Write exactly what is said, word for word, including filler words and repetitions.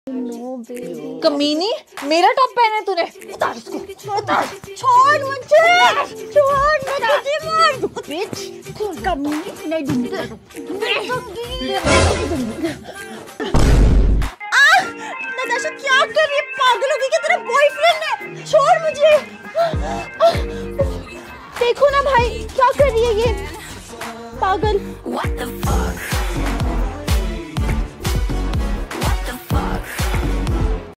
कमीनी, मेरा टॉप पहना है तूने। उतार इसको, उतार। छोड़ मुझे, छोड़ मुझे मत। बिच, कमीनी, नहीं दूंगी। आ, नताशा क्या कर रही है? पागल हो गई क्या? तेरा बॉयफ्रेंड है। छोड़ मुझे। देखो ना भाई, क्या कर रही है ये पागल।